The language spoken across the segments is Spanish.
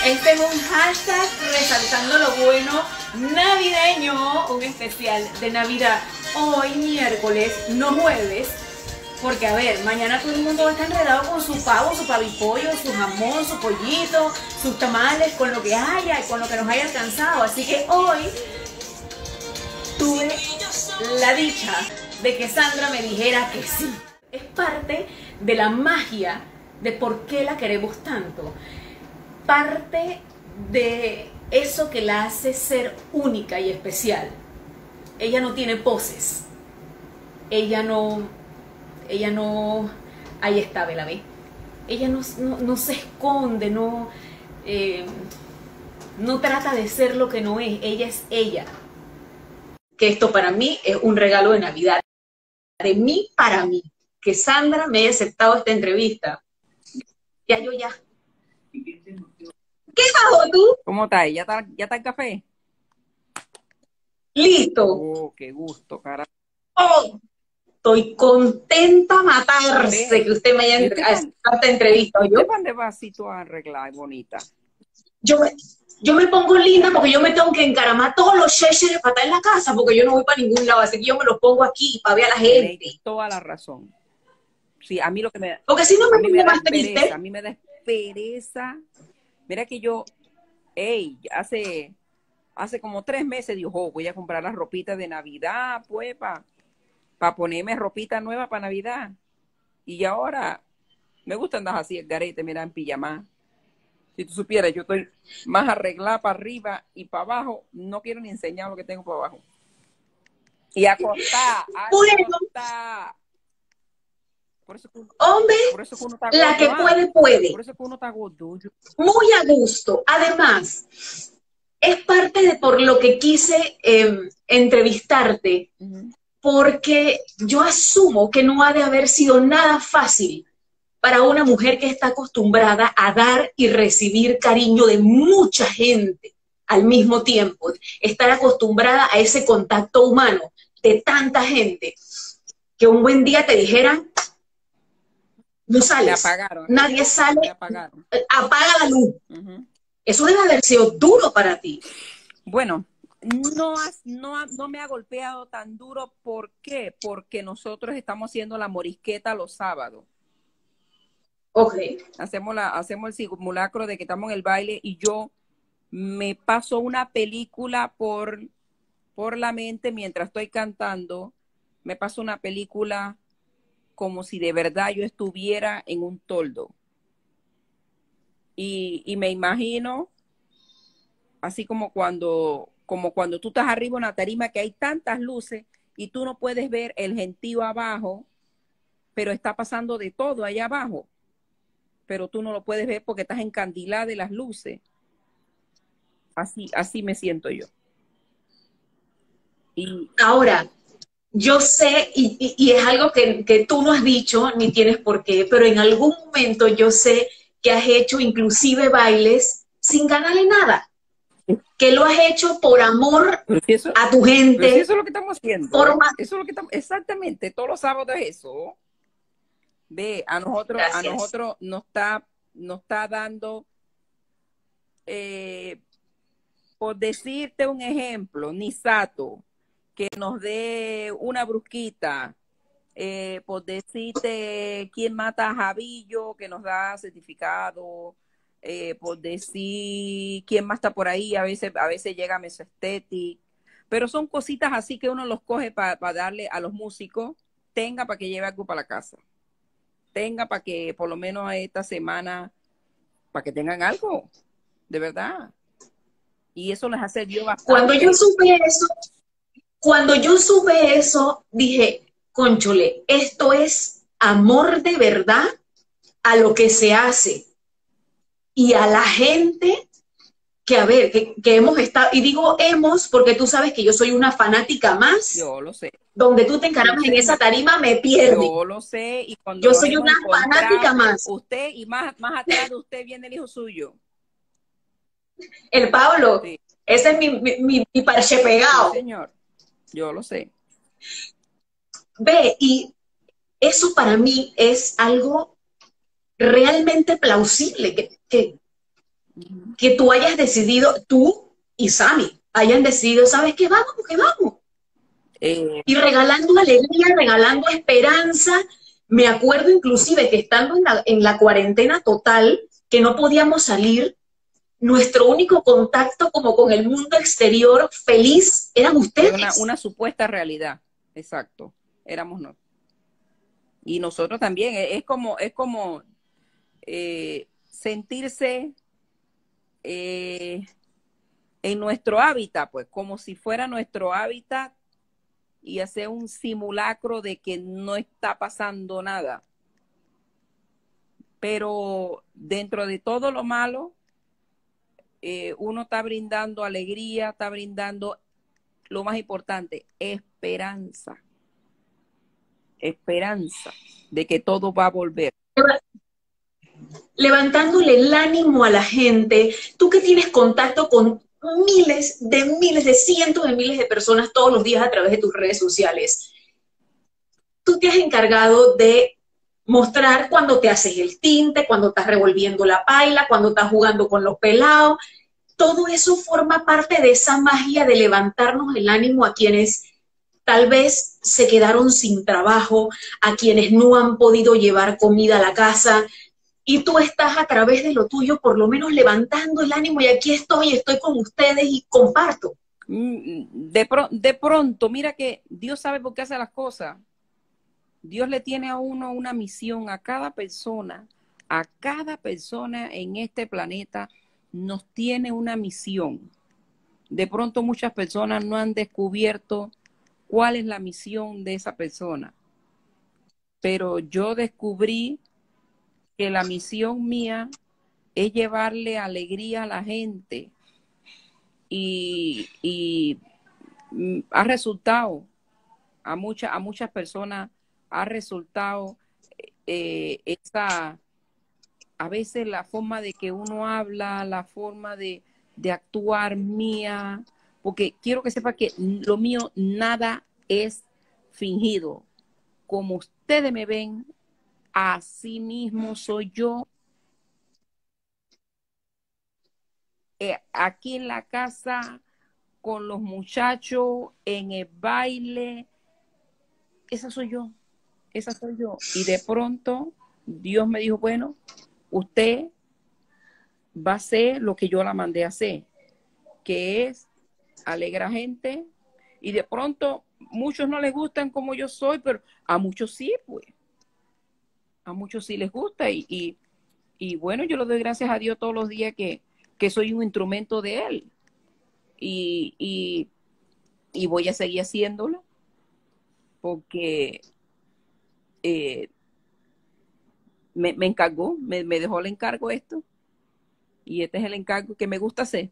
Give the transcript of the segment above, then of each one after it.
Este es un hashtag resaltando lo bueno navideño, un especial de Navidad. Hoy miércoles, no jueves, porque a ver, mañana todo el mundo va a estar enredado con su pavo, su pavipollo, su jamón, su pollito, sus tamales, con lo que haya y con lo que nos haya alcanzado. Así que hoy tuve la dicha de que Sandra me dijera que sí. Es parte de la magia de por qué la queremos tanto. Parte de eso que la hace ser única y especial. Ella no tiene poses. Ella no, ahí está, ¿la ve? Ella no se esconde, no trata de ser lo que no es. Ella es ella. Que esto para mí es un regalo de Navidad. De mí para mí. Que Sandra me haya aceptado esta entrevista. Ya yo ya. ¿Qué pasó tú? ¿Cómo está? ¿Ya está el café? Listo. Oh, qué gusto, carajo. Oh, estoy contenta a matarse que usted me haya aceptado esta entrevista. ¿Usted pan de vasito a arreglar, bonita? Yo me pongo linda porque yo me tengo que encaramar todos los cheches para estar en la casa porque yo no voy para ningún lado, así que yo me los pongo aquí para ver a la gente. Tiene toda la razón. Sí, a mí lo que me da... Porque si no me pongo más pereza, triste. a mí me da pereza. Mira que yo, hace como 3 meses dijo, voy a comprar las ropitas de Navidad, pues, para ponerme ropita nueva para Navidad. Y ahora me gusta andar así, el garete, mira, en pijama. Si tú supieras, yo estoy más arreglada para arriba y para abajo, no quiero ni enseñar lo que tengo para abajo. Y acostar. Por eso que uno, hombre, por eso que uno está la gordo, que puede, puede. Por eso que uno está gordo. Muy a gusto. Además, es parte de por lo que quise entrevistarte, porque yo asumo que no ha de haber sido nada fácil para una mujer que está acostumbrada a dar y recibir cariño de mucha gente al mismo tiempo, estar acostumbrada a ese contacto humano de tanta gente, que un buen día te dijeran, no sales, me apagaron, nadie sale, me apagaron. Apaga la luz. Eso debe haber sido duro para ti. Bueno, no me ha golpeado tan duro. ¿Por qué? Porque nosotros estamos haciendo la morisqueta los sábados. Ok. Hacemos el simulacro de que estamos en el baile y yo me paso una película por la mente mientras estoy cantando. Me paso una película como si de verdad yo estuviera en un toldo. Y me imagino, así como cuando tú estás arriba en una tarima que hay tantas luces y tú no puedes ver el gentío abajo, pero está pasando de todo allá abajo. Pero tú no lo puedes ver porque estás encandilada de las luces. Así me siento yo. Y ahora, yo sé, y es algo que tú no has dicho, ni tienes por qué, pero en algún momento yo sé que has hecho inclusive bailes sin ganarle nada. Que lo has hecho por amor a tu gente. Pero si eso es lo que estamos haciendo. Eso es lo que estamos, exactamente, todos los sábados es eso. Ve, a nosotros nos está dando, por decirte un ejemplo, Nisato, que nos dé una brusquita, por decirte quién mata a Javillo, que nos da certificado, por decir quién más está por ahí, a veces llega Mesoestetic, pero son cositas así que uno los coge para darle a los músicos, tenga para que lleve algo para la casa. Tenga para que por lo menos esta semana, para que tengan algo, de verdad. Y eso les ha servido bastante. Cuando yo supe eso, dije, cónchole, esto es amor de verdad a lo que se hace. Y a la gente que, a ver, que hemos estado, y digo hemos porque tú sabes que yo soy una fanática más. Yo lo sé. Donde tú te encaramas en esa tarima, me pierdes. Yo lo sé. Y cuando yo soy una fanática más. Usted, y más atrás de usted viene el hijo suyo. El Pablo. Sí. Ese es mi parche pegado. Sí, señor. Yo lo sé. Ve, y eso para mí es algo realmente plausible. Que que tú hayas decidido, tú y Sammy, hayan decidido, ¿sabes qué? Vamos, porque vamos. Y regalando alegría, regalando esperanza. Me acuerdo inclusive que estando en la cuarentena total, que no podíamos salir, nuestro único contacto como con el mundo exterior feliz eran ustedes. Una supuesta realidad, exacto, éramos nosotros. Y nosotros también, es como sentirse en nuestro hábitat, pues como si fuera nuestro hábitat y hacer un simulacro de que no está pasando nada. Pero dentro de todo lo malo, uno está brindando alegría, está brindando lo más importante, esperanza. Esperanza de que todo va a volver. Levantándole el ánimo a la gente, tú que tienes contacto con miles, de cientos de miles de personas todos los días a través de tus redes sociales, tú te has encargado de mostrar cuando te haces el tinte, cuando estás revolviendo la paila, cuando estás jugando con los pelados. Todo eso forma parte de esa magia de levantarnos el ánimo a quienes tal vez se quedaron sin trabajo, a quienes no han podido llevar comida a la casa, y tú estás a través de lo tuyo por lo menos levantando el ánimo y aquí estoy con ustedes y comparto. De pronto, mira que Dios sabe por qué hace las cosas. Dios le tiene a uno una misión a cada persona en este planeta nos tiene una misión. De pronto muchas personas no han descubierto cuál es la misión de esa persona, pero yo descubrí que la misión mía es llevarle alegría a la gente y ha resultado a muchas personas, ha resultado a veces la forma de que uno habla, la forma de actuar mía, porque quiero que sepa que lo mío nada es fingido. Como ustedes me ven, así mismo soy yo. Aquí en la casa, con los muchachos, en el baile, esa soy yo. Y de pronto Dios me dijo, bueno, usted va a hacer lo que yo la mandé a hacer, que es alegrar gente. Y de pronto muchos no les gustan como yo soy, pero a muchos sí, pues. A muchos sí les gusta. Y bueno, yo le doy gracias a Dios todos los días que soy un instrumento de Él. Y voy a seguir haciéndolo porque me encargó, me dejó el encargo esto. Y este es el encargo que me gusta hacer.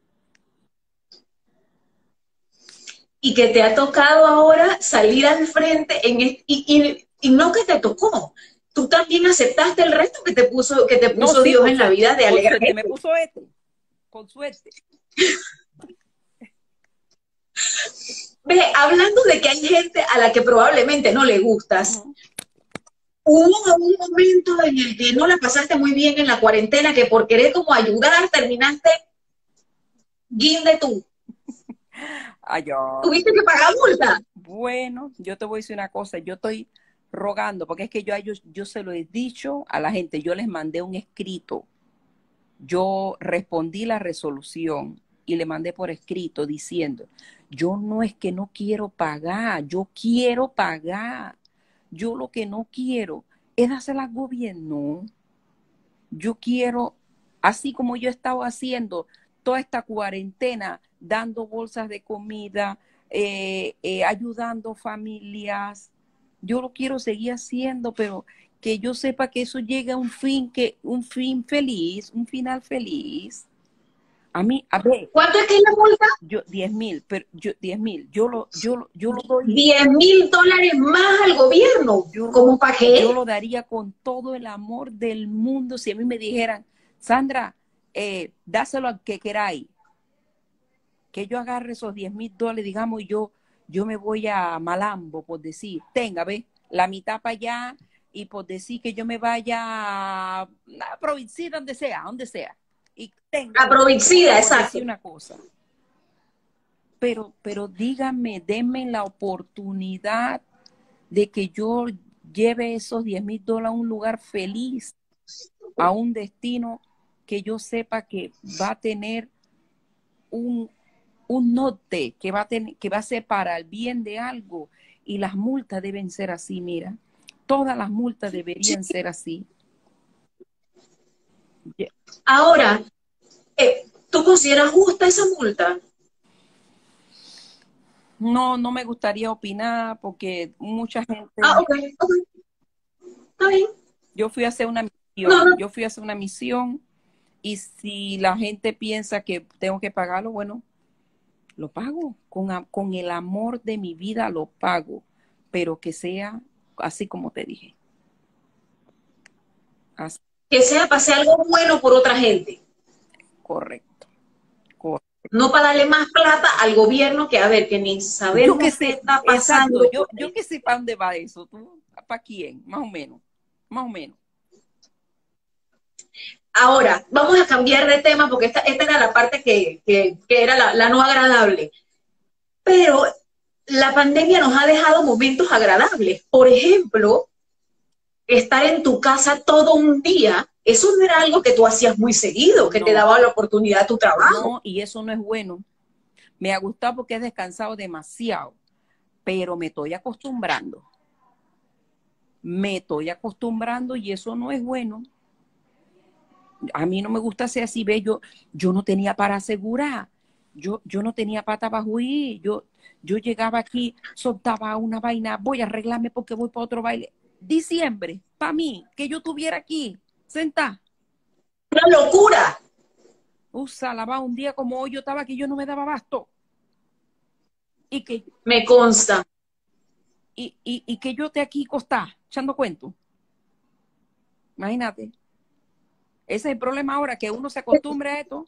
Y que te ha tocado ahora salir al frente y no que te tocó. Tú también aceptaste el reto que te puso no, sí, Dios en la vida de alegrar. Me puso con suerte. Ve, hablando de que hay gente a la que probablemente no le gustas, hubo un momento en el que no la pasaste muy bien en la cuarentena, que por querer como ayudar terminaste guinde tú. ¿Tuviste que pagar multa? Bueno, yo te voy a decir una cosa, yo estoy rogando, porque es que yo se lo he dicho a la gente, yo les mandé un escrito, yo respondí la resolución y le mandé por escrito diciendo, yo no es que no quiero pagar, yo quiero pagar, yo lo que no quiero es dársela al gobierno, yo quiero, así como yo he estado haciendo toda esta cuarentena, dando bolsas de comida, ayudando familias. Yo lo quiero seguir haciendo, pero que yo sepa que eso llega a un fin feliz, un final feliz. A mí, a ver. ¿Cuánto es que es la multa? Yo, 10,000, pero yo, 10,000, yo lo doy. $10,000 más al gobierno. ¿Cómo para qué? Yo lo daría con todo el amor del mundo si a mí me dijeran, Sandra, dáselo al que queráis. Que yo agarre esos $10,000, digamos, y yo me voy a Malambo, por decir, tenga, ve, la mitad para allá, y por decir que yo me vaya a la provincia, donde sea. Y tengo, Aprovechida, por decir exacto. una cosa. Pero díganme, denme la oportunidad de que yo lleve esos $10,000 a un lugar feliz, a un destino que yo sepa que va a tener un norte, que va a ser para el bien de algo. Y las multas deben ser así, mira. Todas las multas deberían ser así. Ahora, ¿tú consideras justa esa multa? No, no me gustaría opinar porque mucha Ah, gente, ok, ok, está bien. yo fui a hacer una No, misión, no, yo fui a hacer una misión y si la gente piensa que tengo que pagarlo, bueno, lo pago, con el amor de mi vida lo pago, pero que sea así como te dije. Así, que sea para hacer algo bueno por otra gente. correcto, correcto. No para darle más plata al gobierno que, a ver, que ni Yo qué sabemos qué sé, está exacto, pasando por yo ahí. qué sé para dónde va eso, ¿tú? ¿Para quién? Más o menos. Ahora, vamos a cambiar de tema porque esta era la parte que era la no agradable. Pero la pandemia nos ha dejado momentos agradables. Por ejemplo, estar en tu casa todo un día, eso no era algo que tú hacías muy seguido, que te No, daba la oportunidad a tu trabajo. no, y eso no es bueno. Me ha gustado porque he descansado demasiado, pero me estoy acostumbrando y eso no es bueno. A mí no me gusta ser así, ve, yo no tenía para asegurar, yo no tenía pata bajo ir, yo llegaba aquí, soltaba una vaina, voy a arreglarme porque voy para otro baile. Diciembre, para mí, que yo estuviera aquí, sentada, Una locura, salaba un día como hoy yo estaba aquí, yo no me daba abasto. Y que, me consta. y que yo esté aquí acostada, echando cuentos. Imagínate. Ese es el problema ahora, que uno se acostumbre a esto.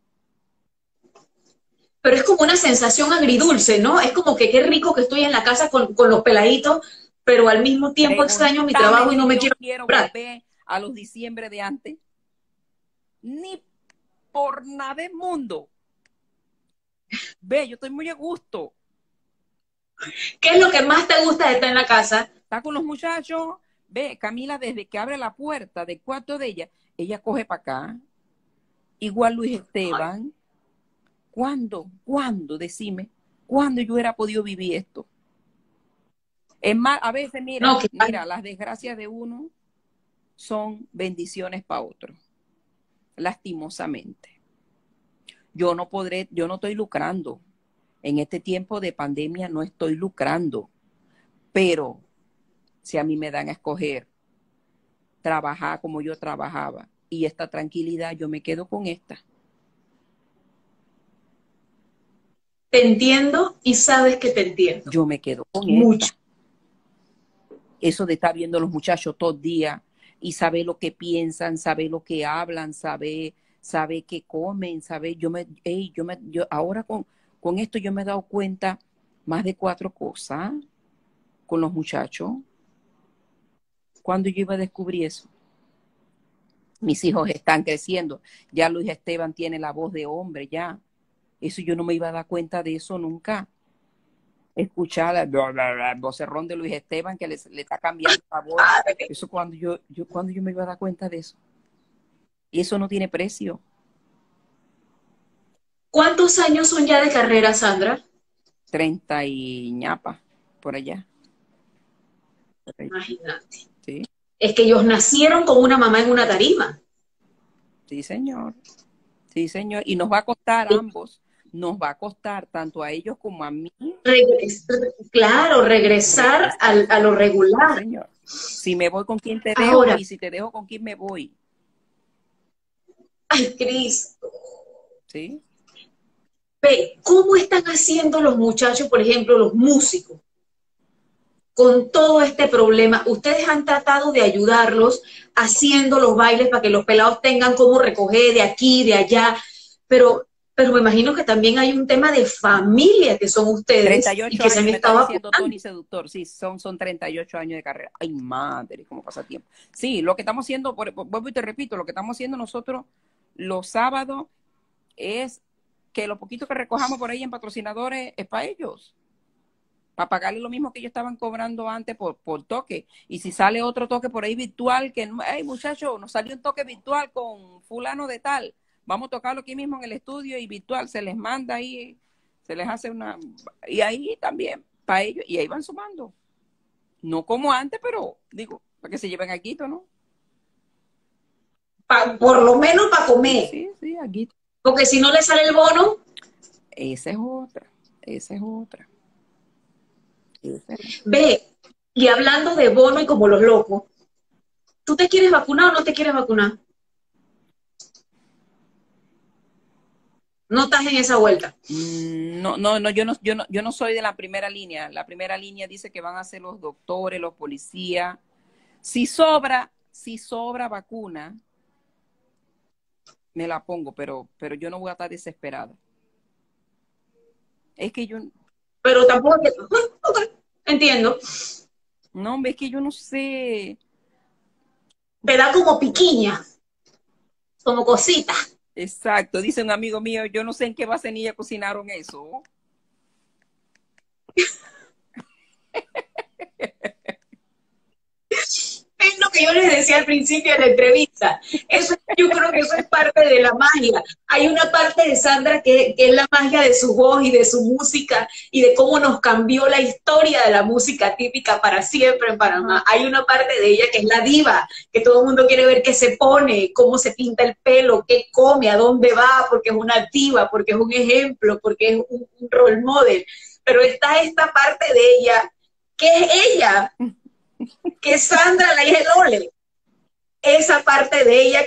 Pero es como una sensación agridulce, ¿no? Es como que qué rico que estoy en la casa con los peladitos, pero al mismo tiempo extraño mi Pregúntame trabajo y no si me yo quiero quiero comprar. volver a los diciembre de antes. Ni por nada del mundo. Ve, yo estoy muy a gusto. ¿Qué es lo que más te gusta de estar en la casa? Está con los muchachos. Ve, Camila, desde que abre la puerta del cuarto de ella coge para acá. Igual Luis Ay, Esteban. ¿Cuándo? Decime. ¿Cuándo yo hubiera podido vivir esto? Es más, a veces, no, mira, las desgracias de uno son bendiciones para otro. Lastimosamente. Yo no estoy lucrando. En este tiempo de pandemia no estoy lucrando, pero si a mí me dan a escoger trabajar como yo trabajaba y esta tranquilidad, yo me quedo con esta. te entiendo y sabes que te entiendo. Yo me quedo con Mucho. esta. Eso de estar viendo a los muchachos todo el día y saber lo que piensan, saber lo que hablan, saber qué comen, saber, yo ahora con esto yo me he dado cuenta más de 4 cosas con los muchachos. ¿Cuándo yo iba a descubrir eso? Mis hijos están creciendo. Ya Luis Esteban tiene la voz de hombre, ya. Eso yo no me iba a dar cuenta de eso nunca. Escuchar el vocerrón de Luis Esteban que le está cambiando la voz. Eso cuando yo me iba a dar cuenta de eso. Y eso no tiene precio. ¿Cuántos años son ya de carrera, Sandra? 30 y ñapa, por allá. Imagínate. Sí, Es que ellos nacieron con una mamá en una tarima. sí, señor. Sí, señor. Y nos va a costar a ambos. Nos va a costar tanto a ellos como a mí Claro, regresar regresar. a lo Sí, regular. señor. Si me voy con quién te dejo Ahora, y si te dejo con quién me voy. ay, Cris, ¿Sí? ve, ¿cómo están haciendo los muchachos, por ejemplo, los músicos, con todo este problema? Ustedes han tratado de ayudarlos haciendo los bailes para que los pelados tengan cómo recoger de aquí, de allá, pero me imagino que también hay un tema de familia que son treinta ustedes y y ocho que se han años, me está estado diciendo apoyando. Tony Seductor. Sí, son 38 años de carrera. Ay, madre, cómo pasa tiempo. Sí, lo que estamos haciendo, vuelvo y te repito, lo que estamos haciendo nosotros los sábados es que lo poquito que recojamos por ahí en patrocinadores es para ellos, para pagarle lo mismo que ellos estaban cobrando antes por toque. Y si sale otro toque por ahí virtual, que, hey muchachos, nos salió un toque virtual con fulano de tal, vamos a tocarlo aquí mismo en el estudio y virtual, se les manda ahí, se les hace una... Y ahí también, para ellos, y ahí van sumando. No como antes, pero digo, para que se lleven aguito, ¿no? Por lo menos para comer. Sí, sí, aguito. Porque si no le sale el bono. Esa es otra, esa es otra. Ve, y hablando de bono y como los locos, ¿tú te quieres vacunar o no te quieres vacunar? No estás en esa vuelta. No, yo no soy de la primera línea. La primera línea dice que van a ser los doctores, los policías. Si sobra vacuna, me la pongo, pero yo no voy a estar desesperada. Es que yo... Pero tampoco... Okay, entiendo. No, es que yo no sé. Te da como piquiña, como cosita. Exacto, dice un amigo mío, yo no sé en qué vasenilla cocinaron eso. Es lo que yo les decía al principio de la entrevista. Eso, yo creo que eso es parte de la magia. Hay una parte de Sandra que es la magia de su voz y de su música y de cómo nos cambió la historia de la música típica para siempre en Panamá. Hay una parte de ella que es la diva, que todo el mundo quiere ver qué se pone, cómo se pinta el pelo, qué come, a dónde va, porque es una diva, porque es un ejemplo, porque es un role model. Pero está esta parte de ella, que es ella, que Sandra, la hija de Lole, esa parte de ella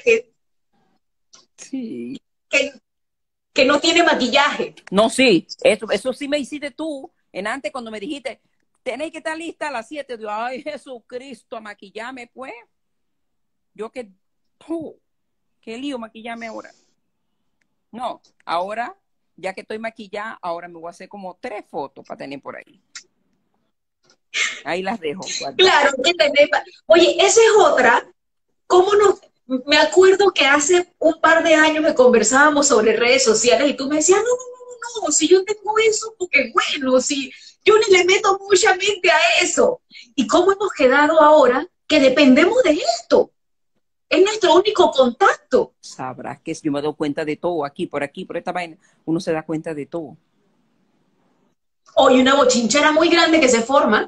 Sí. que no tiene maquillaje. No, sí, eso sí me hiciste tú, en antes cuando me dijiste, tenéis que estar lista a las 7, digo, ay, Jesucristo, a maquillarme, pues. Yo qué lío maquillarme ahora. No, ahora, ya que estoy maquillada, ahora me voy a hacer como 3 fotos para tener por ahí. Ahí las dejo. Claro, que tener. Oye, esa es otra. ¿Cómo nos.? Me acuerdo que hace un par de años que conversábamos sobre redes sociales y tú me decías, no, si yo tengo eso, porque bueno, si yo ni le meto mucha mente a eso. ¿Y cómo hemos quedado ahora que dependemos de esto? Es nuestro único contacto. Sabrás que yo me doy cuenta de todo, aquí, por esta vaina, uno se da cuenta de todo. Hoy una bochinchera muy grande que se forma.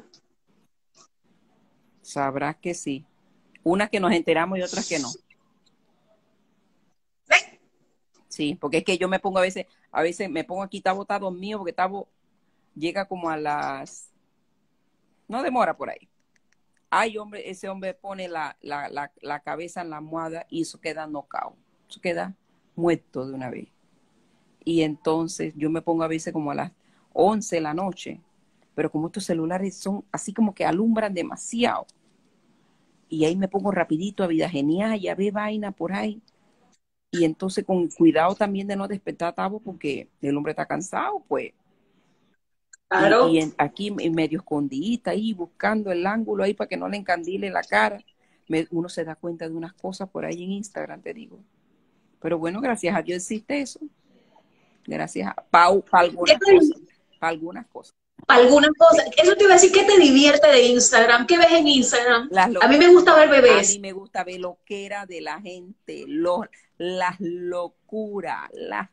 Sabrás que sí. Unas que nos enteramos y otras que no. Sí, porque es que yo me pongo a veces me pongo aquí, Tavo está dormido, porque Tavo llega como a las... No demora por ahí. Ay, hombre, ese hombre pone la cabeza en la almohada y eso queda knockout. Eso queda muerto de una vez. Y entonces yo me pongo a veces como a las 11 de la noche, pero como estos celulares son así como que alumbran demasiado. Y ahí me pongo rapidito a Vida Genial y a ver vaina por ahí. Y entonces con cuidado también de no despertar a Tavo porque el hombre está cansado, pues. Claro. Y aquí medio escondidita ahí, buscando el ángulo ahí para que no le encandile la cara. Uno se da cuenta de unas cosas por ahí en Instagram, te digo. Pero bueno, gracias a Dios existe eso. Gracias a Pau, para algunas cosas. Para algunas cosas. Eso te iba a decir, ¿qué te divierte de Instagram? ¿Qué ves en Instagram? A mí me gusta ver bebés. A mí me gusta ver lo que era de la gente, las locuras.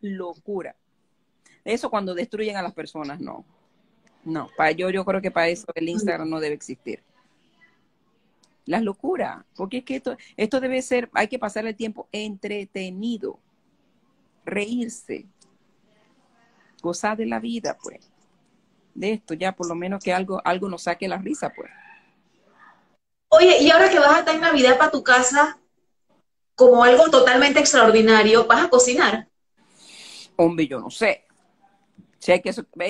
Eso cuando destruyen a las personas, no. No, yo creo que para eso el Instagram no debe existir. Las locuras, porque es que esto debe ser, hay que pasar el tiempo entretenido, reírse, gozar de la vida, pues. De esto ya por lo menos que algo nos saque la risa, pues. Oye, y ahora que vas a estar en Navidad para tu casa, como algo totalmente extraordinario, ¿vas a cocinar? Hombre, yo no sé. Si hay que,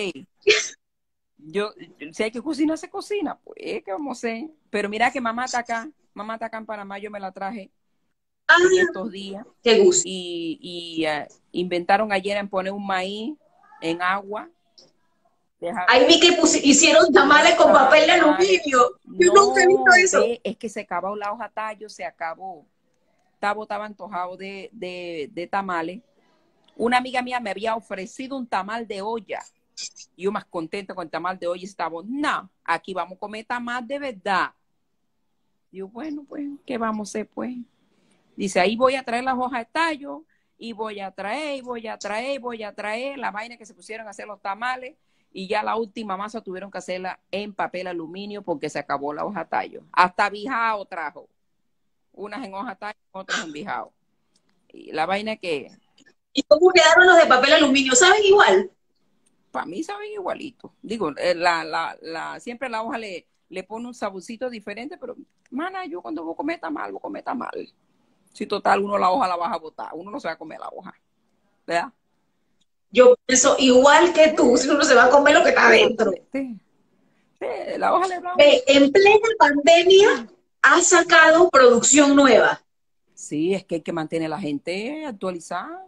si hay que cocinar, se cocina, pues, ¿qué vamos a hacer? Pero mira que mamá está acá en Panamá, yo me la traje en estos días. Qué gusto. Y inventaron ayer en poner un maíz en agua. Ahí vi que hicieron tamales con papel de aluminio. Yo nunca he visto eso. Es que se acabó la hoja tallo, se acabó. estaba antojado de tamales. Una amiga mía me había ofrecido un tamal de olla. Yo más contenta con el tamal de olla estaba, no, aquí vamos a comer tamal de verdad. Digo, bueno, pues, ¿qué vamos a hacer, pues? Dice, ahí voy a traer las hojas de tallo, y voy a traer la vaina que se pusieron a hacer los tamales, y ya la última masa tuvieron que hacerla en papel aluminio porque se acabó la hoja de tallo. Hasta bijao trajo. Unas en hoja de tallo, otras en bijao. Y la vaina que... ¿Y cómo quedaron los de papel aluminio? ¿Saben igual? Para mí saben igualito. Digo, siempre la hoja le pone un saborcito diferente, pero, mana, yo cuando voy a comer tamal, voy a comer tamal. Si total, uno la hoja la vas a botar, uno no se va a comer la hoja, ¿verdad? Yo pienso igual que tú, si uno se va a comer lo que está adentro. Sí, la hoja le va. Ve, en plena pandemia ha sacado producción nueva. Sí, es que hay que mantener a la gente actualizada.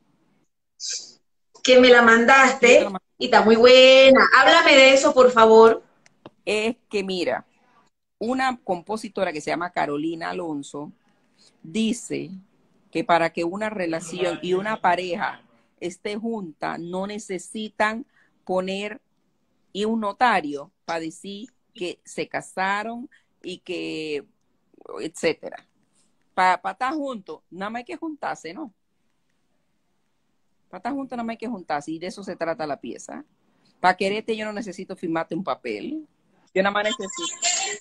Que me la mandaste y está muy buena. Háblame de eso, por favor. Es que mira, una compositora que se llama Carolina Alonso dice que para que una relación y una pareja esté junta no necesitan poner y un notario para decir que se casaron y que etcétera. Para estar juntos, nada más hay que juntarse, ¿no? Para estar juntos nada más hay que juntarse, y de eso se trata la pieza. Para quererte yo no necesito firmarte un papel. Yo nada más necesito.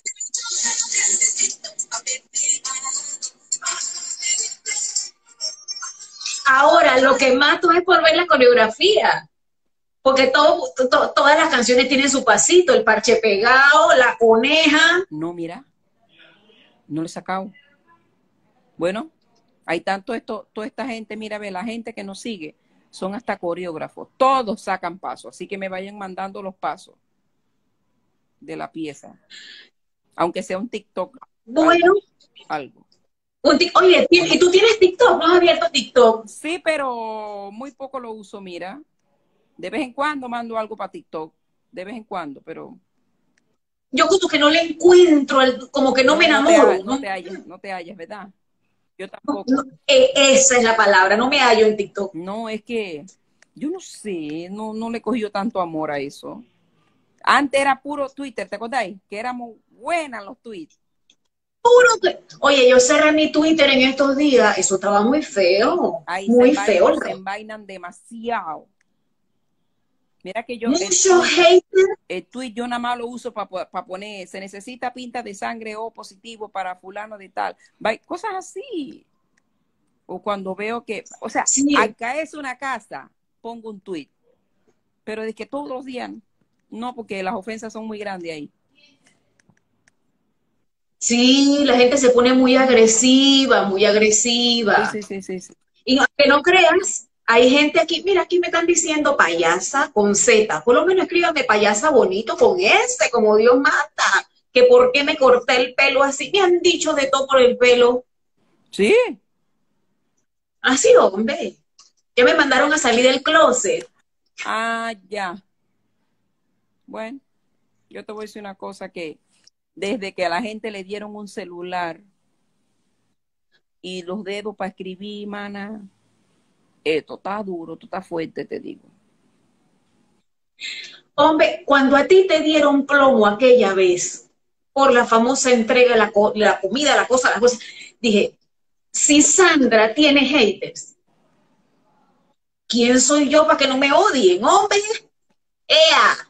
Ahora, lo que mato es por ver la coreografía. Porque todas las canciones tienen su pasito, el parche pegado, la coneja. No, mira, no le he sacado. Bueno, hay tanto toda esta gente, mira, ve, la gente que nos sigue son hasta coreógrafos, todos sacan pasos, así que me vayan mandando los pasos de la pieza, aunque sea un TikTok. Bueno. Algo. Oye, ¿y tú tienes TikTok? ¿No has abierto TikTok? Sí, pero muy poco lo uso, mira. De vez en cuando mando algo para TikTok, de vez en cuando, pero... Yo como que no le encuentro, como que no me enamoro. No te halles, ¿verdad? Yo tampoco. Esa es la palabra, no me hallo en TikTok. No, es que yo no sé, no le he cogido tanto amor a eso. Antes era puro Twitter, ¿te acordáis? Que éramos buenas los tweets. Oye, yo cerré mi Twitter en estos días, eso estaba muy feo. Ahí muy feo. Se envainan demasiado. Mira que yo mucho hater. El tweet yo nada más lo uso para poner, se necesita pinta de sangre O positivo para fulano de tal. Cosas así. O cuando veo que, o sea, sí. Al caerse una casa, pongo un tweet. Pero de que todos los días, no, porque las ofensas son muy grandes ahí. Sí, la gente se pone muy agresiva, muy agresiva. Sí. Y aunque no creas, hay gente aquí, mira, aquí me están diciendo payasa con Z. Por lo menos escríbame payasa bonito con S, como Dios mata. Que por qué me corté el pelo así. Me han dicho de todo por el pelo. Sí. Así, hombre. Ya me mandaron a salir del closet. Ah, ya. Bueno, yo te voy a decir una cosa que desde que a la gente le dieron un celular y los dedos para escribir, mana, esto está duro, esto está fuerte, te digo. Hombre, cuando a ti te dieron plomo aquella vez por la famosa entrega de la comida, la cosa, dije, si Sandra tiene haters, ¿quién soy yo para que no me odien, hombre? ¡Ea!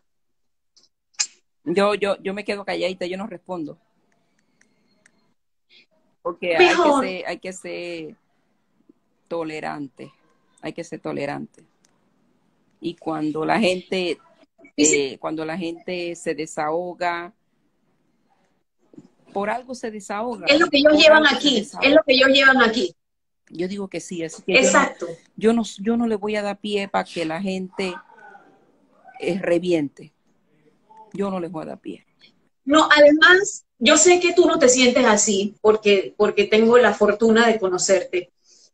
Yo me quedo calladita, yo no respondo. Porque hay que ser tolerante. Hay que ser tolerante. Y cuando la gente se desahoga, por algo se desahoga. Es lo que ellos llevan aquí, es lo que ellos llevan aquí. Yo digo que sí, así que exacto. Yo no le voy a dar pie para que la gente reviente. Yo no les voy a dar pie. No, además, yo sé que tú no te sientes así, porque tengo la fortuna de conocerte.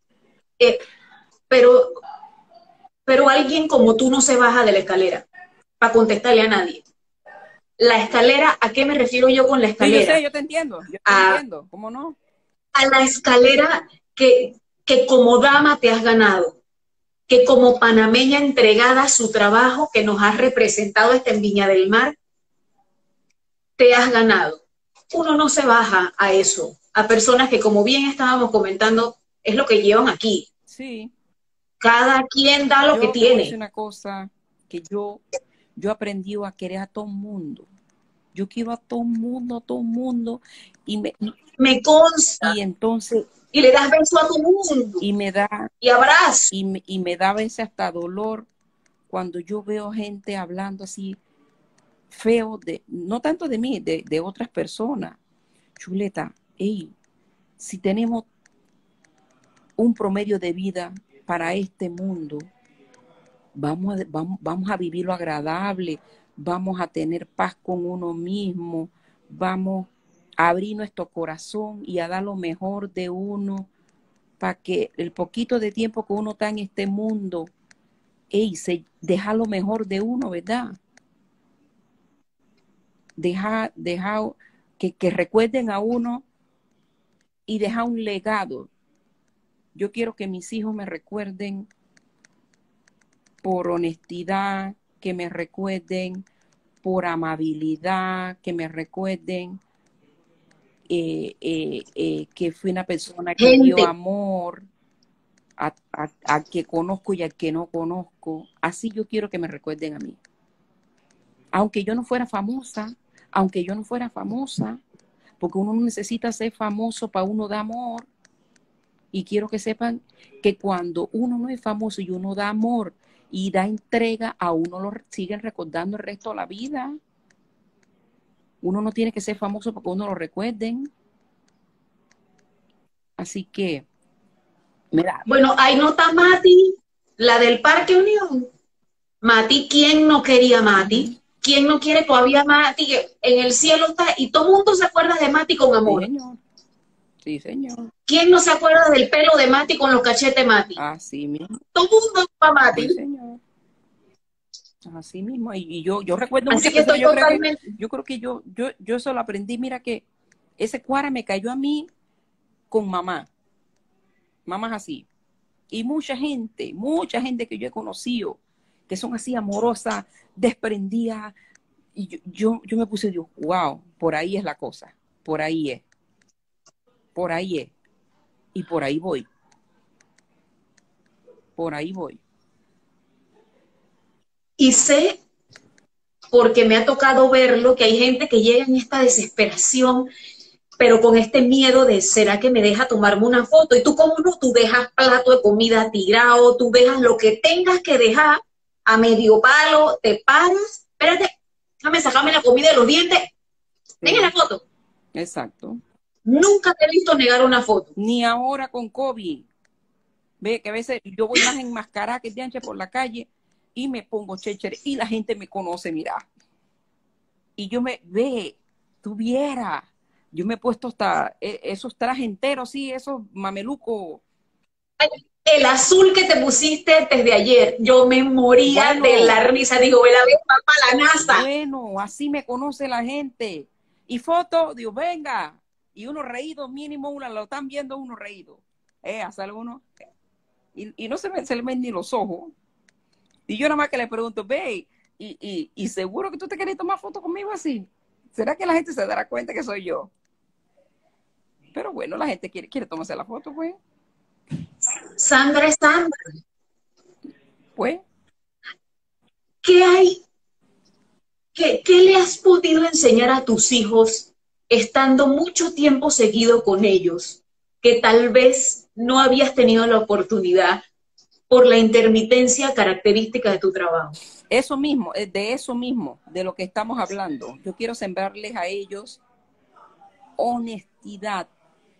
Pero alguien como tú no se baja de la escalera para contestarle a nadie. La escalera, ¿a qué me refiero yo con la escalera? Sí, yo sé, yo te entiendo. Yo te entiendo, ¿cómo no? A la escalera que como dama te has ganado, que como panameña entregada a su trabajo que nos has representado en Viña del Mar, te has ganado. Uno no se baja a eso, a personas que, como bien estábamos comentando, es lo que llevan aquí. Sí. Cada quien da lo que Te voy a decir tiene. una cosa, que yo aprendí a querer a todo el mundo. Yo quiero a todo el mundo, me consta. Y entonces... Y le das beso a tu mundo. Y me da... Y abrazo. Y me da a veces hasta dolor cuando yo veo gente hablando así feo, no tanto de mí, de otras personas. Chuleta, hey, si tenemos un promedio de vida para este mundo, vamos a vivir lo agradable, vamos a tener paz con uno mismo, vamos a abrir nuestro corazón y a dar lo mejor de uno para que el poquito de tiempo que uno está en este mundo, se deja lo mejor de uno, ¿verdad? Deja que recuerden a uno y deja un legado. Yo quiero que mis hijos me recuerden por honestidad, que me recuerden por amabilidad, que me recuerden que fui una persona que dio amor a que conozco y al que no conozco. Así yo quiero que me recuerden a mí. Aunque yo no fuera famosa, porque uno no necesita ser famoso para uno dar amor. Y quiero que sepan que cuando uno no es famoso y uno da amor y da entrega, a uno lo siguen recordando el resto de la vida. Uno no tiene que ser famoso porque uno lo recuerden. Así que, mira. Bueno, ahí nota Mati, la del Parque Unión. Mati, ¿quién no quería Mati? ¿Quién no quiere todavía Mati? En el cielo está, y todo el mundo se acuerda de Mati con amor. Sí, señor. Sí, señor. ¿Quién no se acuerda del pelo de Mati con los cachetes Mati? Así mismo. Todo el mundo va Mati. Sí, señor. Así mismo. Y yo recuerdo muchas cosas. Yo creo que yo eso lo aprendí. Mira que ese cuara me cayó a mí con mamá. Mamás así. Y mucha gente que yo he conocido, que son así amorosas, desprendidas. Y yo me puse, Dios, wow, por ahí es la cosa. Por ahí es. Por ahí es. Y por ahí voy. Por ahí voy. Y sé, porque me ha tocado verlo, que hay gente que llega en esta desesperación, pero con este miedo de, ¿será que me deja tomarme una foto? Y tú, como no, tú dejas plato de comida tirado, tú dejas lo que tengas que dejar a medio palo, te paras, espérate, déjame sacarme la comida de los dientes, venga la foto. Exacto. Nunca te he visto negar una foto. Ni ahora con COVID. Ve que a veces yo voy más enmascarada que de ancha por la calle y me pongo chéchere y la gente me conoce, mira. Y yo tuviera, yo me he puesto hasta esos trajes enteros, sí, esos mamelucos. El azul que te pusiste desde ayer, yo me moría de la risa. Digo, la vez va para la NASA. Bueno, así me conoce la gente. Y foto, digo, venga. Y uno reído, mínimo, lo están viendo uno reído. Sale uno. Y no se le ven ni los ojos. Y yo nada más que le pregunto, ve, y seguro que tú te querés tomar fotos conmigo así. ¿Será que la gente se dará cuenta que soy yo? Pero bueno, la gente quiere tomarse la foto, pues. Sandra es Sandra. Pues. ¿Qué hay? ¿Qué le has podido enseñar a tus hijos estando mucho tiempo seguido con ellos, que tal vez no habías tenido la oportunidad por la intermitencia característica de tu trabajo? Eso mismo, de lo que estamos hablando. Yo quiero sembrarles a ellos honestidad.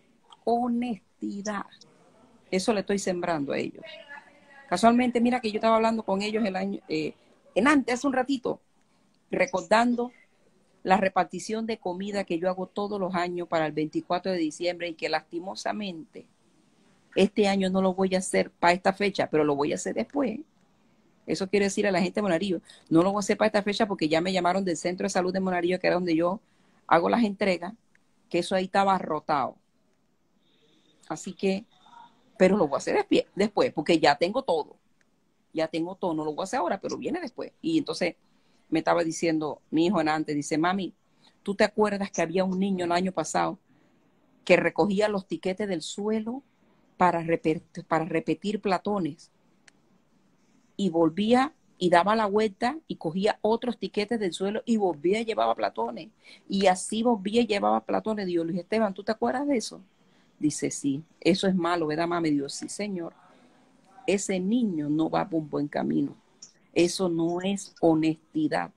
Eso le estoy sembrando a ellos. Casualmente, mira que yo estaba hablando con ellos hace un ratito, recordando la repartición de comida que yo hago todos los años para el 24 de diciembre y que lastimosamente este año no lo voy a hacer para esta fecha, pero lo voy a hacer después. Eso quiere decir a la gente de Monarillo, no lo voy a hacer para esta fecha porque ya me llamaron del Centro de Salud de Monarillo, que era donde yo hago las entregas, que eso ahí estaba rotado. Así que pero lo voy a hacer después, porque ya tengo todo. Ya tengo todo, no lo voy a hacer ahora, pero viene después. Y entonces me estaba diciendo mi hijo en antes, dice, mami, ¿tú te acuerdas que había un niño el año pasado que recogía los tiquetes del suelo para repetir platones? Y volvía y daba la vuelta y cogía otros tiquetes del suelo y volvía y llevaba platones. Y así volvía y llevaba platones. Digo, Luis Esteban, ¿tú te acuerdas de eso? Dice, sí, eso es malo, ¿verdad, mami? Digo, sí, señor. Ese niño no va por un buen camino. Eso no es honestidad.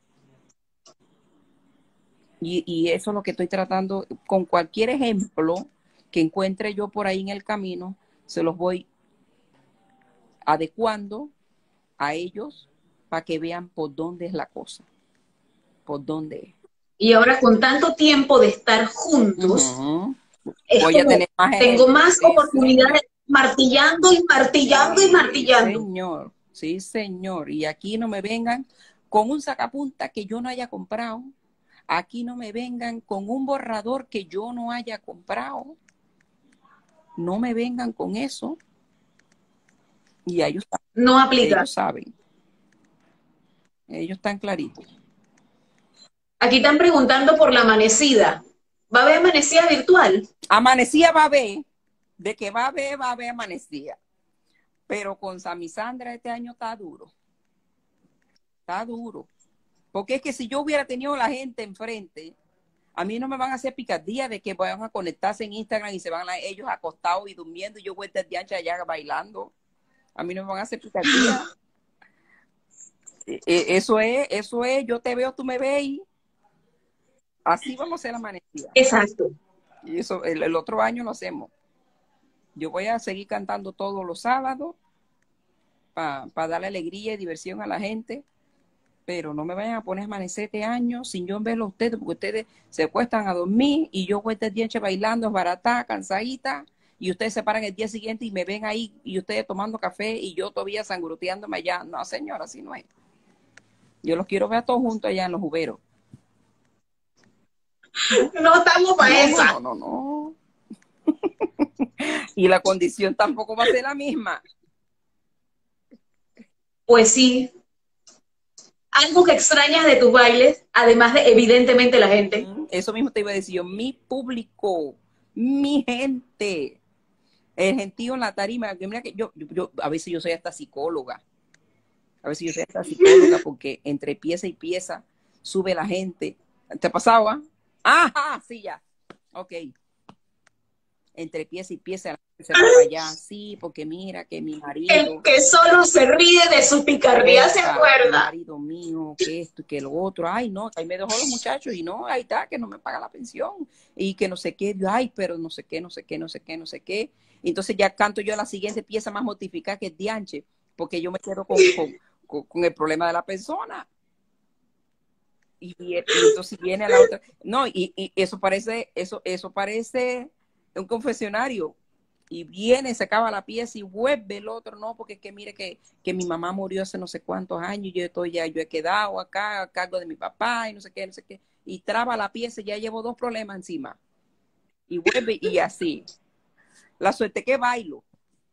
Y eso es lo que estoy tratando, con cualquier ejemplo que encuentre yo por ahí en el camino, se los voy adecuando a ellos para que vean por dónde es la cosa, por dónde es. Y ahora con tanto tiempo de estar juntos, es voy a como, tener más tengo ejemplos. más Sí, oportunidades martillando y martillando y martillando. Señor, sí, señor. Y aquí no me vengan con un sacapunta que yo no haya comprado. Aquí no me vengan con un borrador que yo no haya comprado. No me vengan con eso. Y ellos No aplica. ellos saben. Ellos están claritos. Aquí están preguntando por la amanecida. ¿Va a haber amanecida virtual? Amanecía va a haber. De que va a haber amanecida. Pero con Sammy Sandra este año está duro. Está duro. Porque es que si yo hubiera tenido la gente enfrente, a mí no me van a hacer picardía de que vayan a conectarse en Instagram y se van ellos acostados y durmiendo y yo voy a estar de ancha allá bailando. A mí no me van a hacer picardía. Eso es, yo te veo, tú me ves y así vamos a hacer la amanecida. Exacto. Y eso, el otro año lo hacemos. Yo voy a seguir cantando todos los sábados para darle alegría y diversión a la gente. Pero no me vayan a poner a amanecer este año sin yo verlo a ustedes, porque ustedes se acuestan a dormir y yo voy a estar día bailando, barata, cansadita, y ustedes se paran el día siguiente y me ven ahí y ustedes tomando café y yo todavía sangruteándome allá. No, señora, así no es. Yo los quiero ver a todos juntos allá en los juberos. No estamos para esa. No. Y la condición tampoco va a ser la misma. Pues sí. Algo que extrañas de tus bailes, además de evidentemente la gente. Eso mismo te iba a decir yo, mi público, mi gente, el gentío en la tarima. Mira que yo a veces yo soy hasta psicóloga. A veces yo soy hasta psicóloga porque entre pieza y pieza sube la gente. ¿Te pasaba? Ajá, sí, ya. Ok. Entre pieza y pieza se va para allá. Sí, porque mira que mi marido. El que solo se ríe de su picardía se acuerda. El marido mío, que esto y que lo otro. Ay, no, ahí me dejó los muchachos y no, ahí está, que no me paga la pensión. Y que no sé qué. Ay, pero no sé qué. Y entonces ya canto yo la siguiente pieza más mortificada que es Dianche, porque yo me quedo con el problema de la persona. Y entonces viene la otra. No, y eso parece un confesionario. Y viene, se acaba la pieza y vuelve el otro. No, porque es que mire que mi mamá murió hace no sé cuántos años. Yo he quedado acá a cargo de mi papá y no sé qué. Y traba la pieza y ya llevo 2 problemas encima. Y vuelve y así. La suerte que bailo.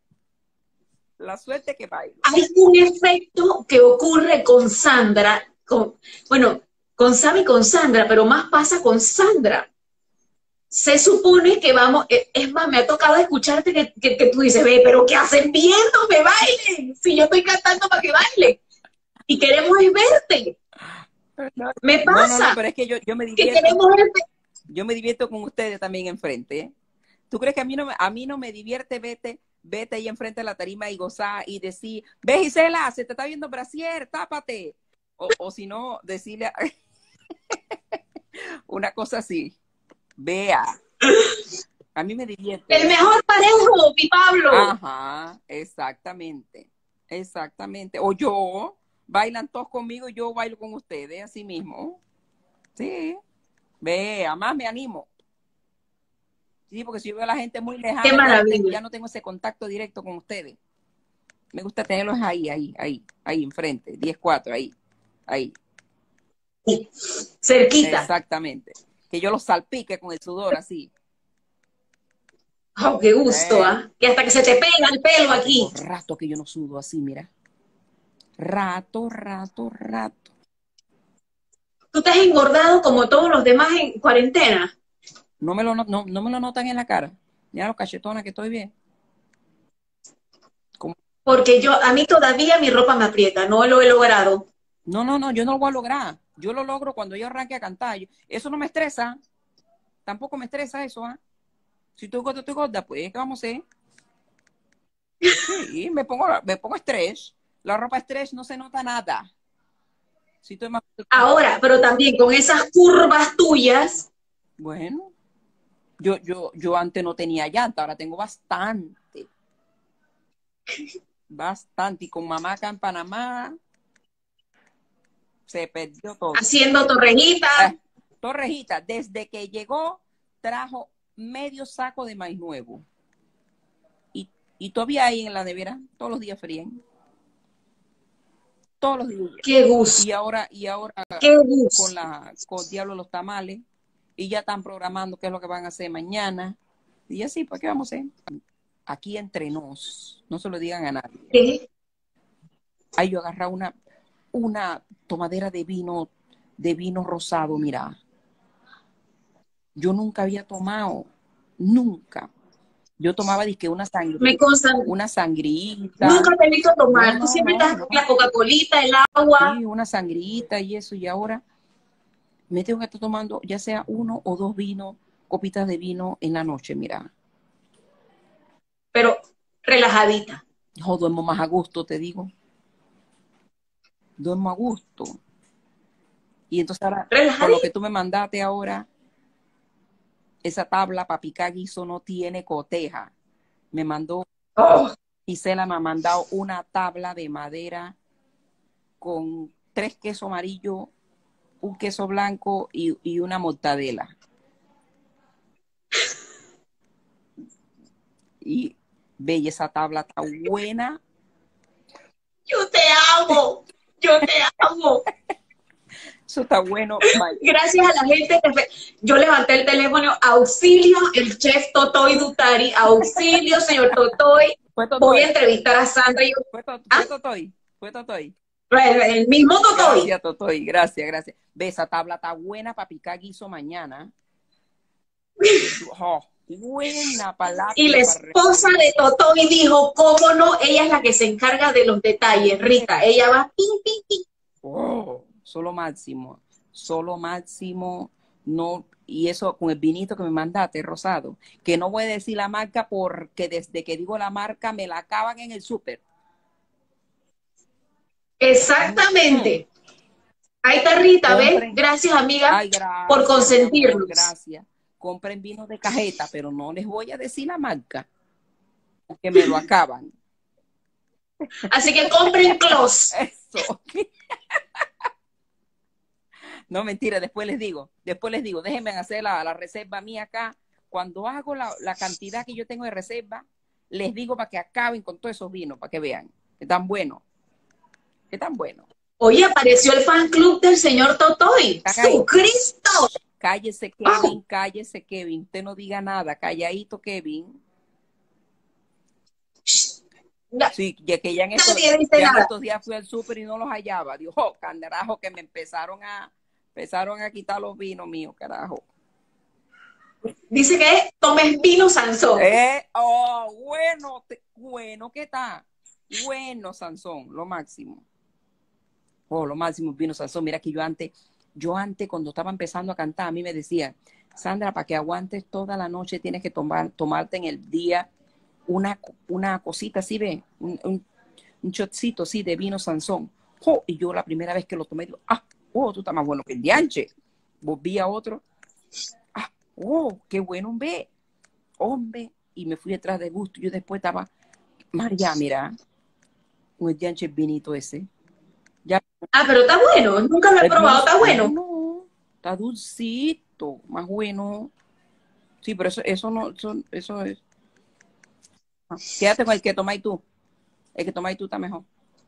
Hay un efecto que ocurre con Sandra, con Sammy y con Sandra, pero más pasa con Sandra. Se supone que vamos, es más, me ha tocado escucharte que tú dices, ve, pero ¿qué hacen viéndome? Bailen, si yo estoy cantando para que bailen. Y queremos verte. Me pasa. No, pero es que yo me divierto. Que queremos verte. Yo me divierto con ustedes también enfrente, ¿eh? ¿Tú crees que a mí no me divierte vete ahí enfrente de la tarima y gozar y decir, ve Gisela, se te está viendo brasier, tápate? O si no, decirle una cosa así, vea. A mí me divierte. El mejor parejo, mi Pablo. Ajá, exactamente. O yo, bailan todos conmigo y yo bailo con ustedes, así mismo. Sí, vea, más me animo. Sí, porque si yo veo a la gente muy lejana, Qué maravilla. ya no tengo ese contacto directo con ustedes. Me gusta tenerlos ahí, enfrente, 10-4, ahí. Cerquita. Exactamente. Que yo los salpique con el sudor así. Oh, qué gusto, ¿ah? Que hasta que se te pega el pelo aquí. Tengo rato que yo no sudo así, mira. Rato. Tú te has engordado como todos los demás en cuarentena. No me lo notan en la cara. Mira los cachetones que estoy bien. Como- Porque a mí todavía mi ropa me aprieta, no lo he logrado. No, yo no lo voy a lograr. Yo lo logro cuando yo arranque a cantar. Eso no me estresa. Tampoco me estresa eso, ¿ah? Si estoy gorda, pues, ¿qué vamos a hacer? Sí, me pongo estrés. La ropa estrés no se nota nada. Si estoy más... Ahora, pero también con esas curvas tuyas. Bueno, yo antes no tenía llanta, ahora tengo bastante. Bastante. Y con mamá acá en Panamá se perdió todo. Haciendo torrejita. Torrejita, desde que llegó, trajo medio saco de maíz nuevo. Y todavía ahí en la nevera, todos los días fríen. Todos los días. Qué gusto. Y ahora qué gusto. con Diablo los tamales, y ya están programando qué es lo que van a hacer mañana. Y así, pues, ¿qué vamos a hacer? Aquí entre nos, no se lo digan a nadie. ¿Qué? Ahí yo agarré una tomadera de vino rosado, mira. Yo nunca había tomado, nunca. Yo tomaba disque una sangrita. Me consta. Una sangrita. Nunca te he visto tomar. Tú siempre estás la Coca-Colita, el agua. Sí, una sangrita y eso. Y ahora me tengo que estar tomando ya sea 1 o 2 vinos, copitas de vino en la noche, mira. Pero relajadita. Yo duermo más a gusto, te digo. Duermo a gusto. Y entonces ahora, por lo que tú me mandaste ahora, esa tabla para picar guiso no tiene coteja. Me mandó, Gisela me ha mandado una tabla de madera con 3 quesos amarillos, un queso blanco y una mortadela. Y bella, esa tabla está buena. Yo te amo. Yo te amo. Eso está bueno. Gracias a la gente que yo levanté el teléfono, auxilio, el chef Totoy Dutari, auxilio, señor Totoy. Voy a entrevistar a Sandra. Fue Totoy. El mismo Totoy. Gracias, Totoy. Gracias. Ve, esa tabla está buena para picar guiso mañana. Buena palabra. Y la esposa de Totoy dijo, cómo no, ella es la que se encarga de los detalles, Rita. Ella va pin. Solo máximo, no, y eso con el vinito que me mandaste, rosado, que no voy a decir la marca porque desde que digo la marca me la acaban en el súper. Exactamente. Ahí está Rita, ¿ves? Gracias, amiga, por consentirnos. Gracias. Compren vinos de cajeta, pero no les voy a decir la marca, porque me lo acaban. Así que compren Clos. Eso. No, mentira, después les digo, déjenme hacer la reserva mía acá. Cuando hago la cantidad que yo tengo de reserva, les digo para que acaben con todos esos vinos, para que vean que tan bueno. Oye, apareció el fan club del señor Totoy. ¡Su Cristo! Cállese, Kevin, cállese, Kevin. Usted no diga nada, calladito, Kevin. Sí, ya que ya en estos días fui al súper y no los hallaba. Dios, carajo, que me empezaron a quitar los vinos míos, carajo. Dice que tomes vino Sansón. Bueno, ¿qué tal? Bueno, Sansón, lo máximo. Lo máximo, vino Sansón. Mira que yo antes cuando estaba empezando a cantar, a mí me decían, Sandra, para que aguantes toda la noche tienes que tomarte en el día una cosita así, ve, un shotcito así de vino Sansón. Y yo la primera vez que lo tomé, digo, tú estás más bueno que el dianche. Volví a otro, qué bueno, hombre, y me fui detrás de gusto. Yo después estaba, María, mira, un dianche vinito ese. Ya. Pero está bueno, nunca lo he probado, está bueno. No, está dulcito, más bueno. Sí, pero eso es. Quédate con el que tomáis tú. El que tomáis tú está mejor.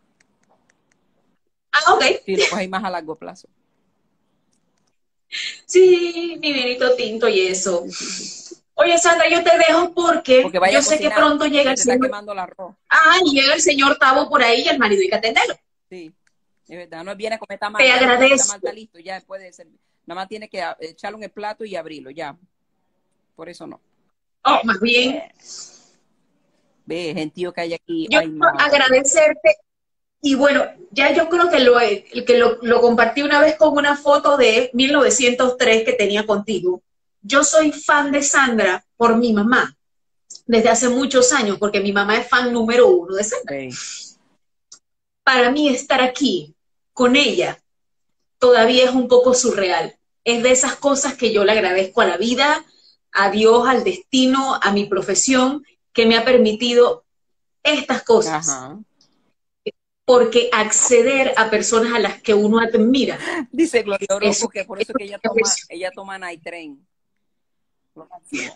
Ok. Sí, lo coges más a largo plazo. Sí, mi vinito tinto y eso. Oye, Sandra, yo te dejo porque vaya yo a sé que cocinar, pronto llega se el te está señor. quemando el arroz. Ah, llega el señor Tavo por ahí y el marido hay que atenderlo. Sí, es verdad. No viene a comer tamal, Te ya el tamal agradezco. está listo, ya puede ser. Nada más tiene que echarlo en el plato y abrirlo, ya. Por eso no. Oh, más bien, Ve, gentío que hay aquí. yo Ay, quiero madre. agradecerte. Y bueno, ya yo creo que lo compartí una vez con una foto de 1903 que tenía contigo. Yo soy fan de Sandra por mi mamá desde hace muchos años, porque mi mamá es fan número uno de Sandra. Sí. Para mí estar aquí con ella todavía es un poco surreal. Es de esas cosas que yo le agradezco a la vida, a Dios, al destino, a mi profesión, que me ha permitido estas cosas. Ajá. Porque acceder a personas a las que uno admira, Dice Gloria eso, Orozco que por eso que ella toma night train. Lo máximo.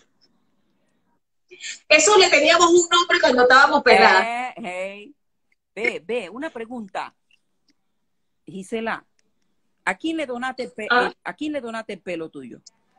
eso le teníamos un nombre cuando estábamos pegadas. Hey. Ve, una pregunta. Gisela, ¿a quién le donaste el pelo tuyo?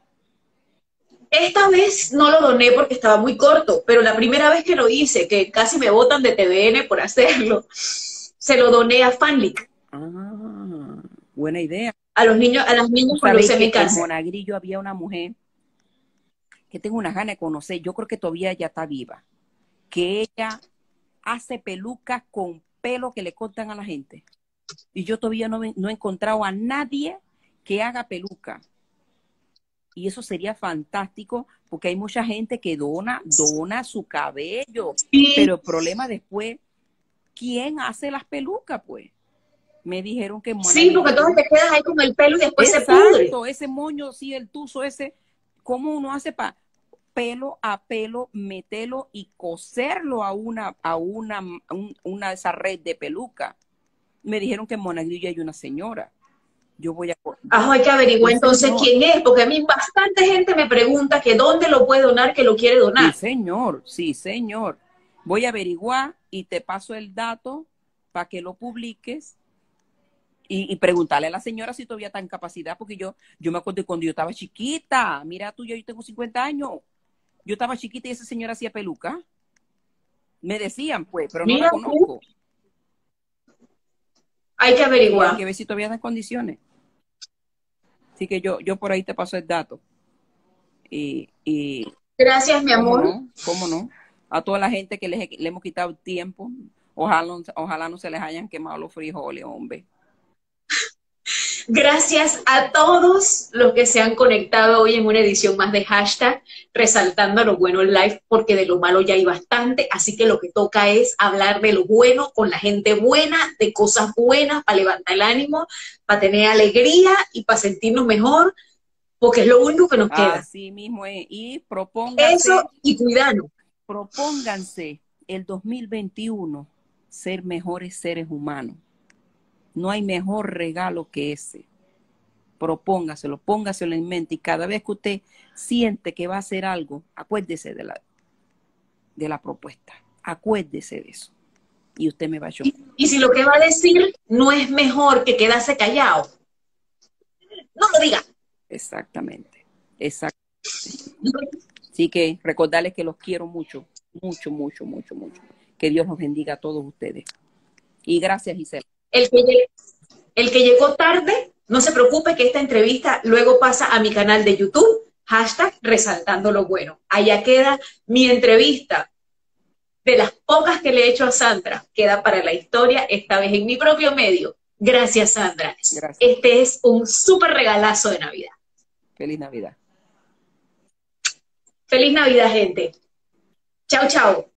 Esta vez no lo doné porque estaba muy corto, pero la primera vez que lo hice, que casi me botan de TVN por hacerlo, se lo doné a Fanlic. Ah, buena idea. A los niños, a las niñas con Sabéis leucemia y que en cáncer. Monagrillo había una mujer que tengo unas ganas de conocer, yo creo que todavía ella está viva, que ella hace pelucas con pelo que le cortan a la gente. Y yo todavía no he encontrado a nadie que haga peluca. Y eso sería fantástico porque hay mucha gente que dona su cabello. Sí. Pero el problema después, ¿quién hace las pelucas, pues? Me dijeron que Sí, porque entonces te quedas ahí con el pelo y después se pudre. Exacto, ese moño, sí, el tuzo ese, ¿cómo uno hace para pelo a pelo meterlo y coserlo a una esa red de peluca? Me dijeron que en Monagrillo hay una señora. Yo voy a... Hay que averiguar entonces quién es, porque a mí bastante gente me pregunta que dónde lo puede donar, que lo quiere donar. Sí, señor. Voy a averiguar y te paso el dato para que lo publiques y preguntarle a la señora si todavía está en capacidad, porque yo me acuerdo de cuando yo estaba chiquita. Mira tú, yo tengo 50 años. Yo estaba chiquita y esa señora hacía peluca. Me decían, pues, pero no la conozco. Hay que averiguar. Sí, hay que ver si todavía está en condiciones. Así que yo por ahí te paso el dato. Y gracias, mi amor. ¿Cómo no? A toda la gente que le hemos quitado tiempo, ojalá no se les hayan quemado los frijoles, hombre. Gracias a todos los que se han conectado hoy en una edición más de hashtag, resaltando lo bueno en live, porque de lo malo ya hay bastante, así que lo que toca es hablar de lo bueno con la gente buena, de cosas buenas para levantar el ánimo, para tener alegría y para sentirnos mejor, porque es lo único que nos queda. Así mismo es. Y propónganse. Eso y cuidarnos. Propónganse el 2021 ser mejores seres humanos. No hay mejor regalo que ese. Propóngaselo, póngaselo en mente y cada vez que usted siente que va a hacer algo, acuérdese de la propuesta. Acuérdese de eso. Y usted me va a ayudar. Y si lo que va a decir no es mejor que quedarse callado, no lo diga. Exactamente. Así que recordarles que los quiero mucho, mucho, mucho, mucho, mucho. Que Dios los bendiga a todos ustedes. Y gracias, Gisela. El que llegó tarde, no se preocupe que esta entrevista luego pasa a mi canal de YouTube, hashtag resaltando lo bueno. Allá queda mi entrevista, de las pocas que le he hecho a Sandra, queda para la historia, esta vez en mi propio medio. Gracias, Sandra. Gracias. Este es un súper regalazo de Navidad. Feliz Navidad. Feliz Navidad, gente. Chao, chao.